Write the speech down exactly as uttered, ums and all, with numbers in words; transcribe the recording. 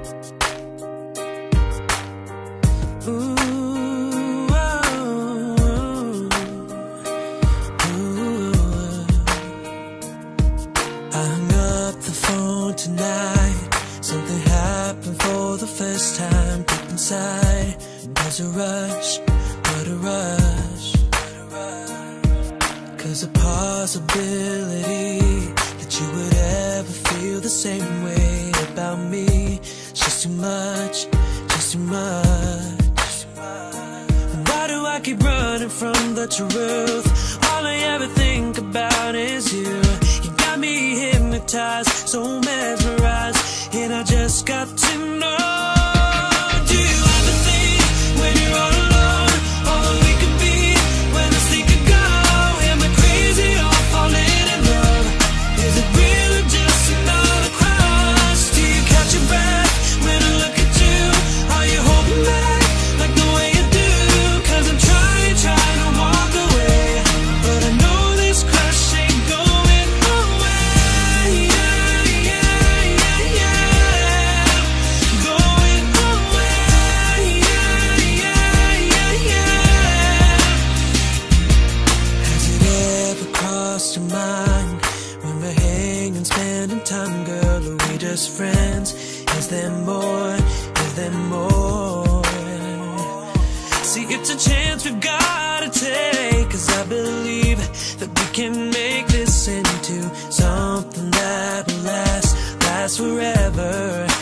There's a rush, what a rush. Cause the possibility that you would ever feel the same way about me, it's just too much, just too much. Why do I keep running from the truth? All I ever think about is you. You got me hypnotized, so mesmerized, and I just got to know. Friends, is there more, is there more? See, it's a chance we've gotta take, cause I believe that we can make this into something that will last, last forever.